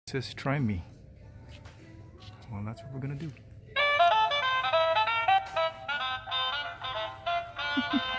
says try me. Well, that's what we're gonna do.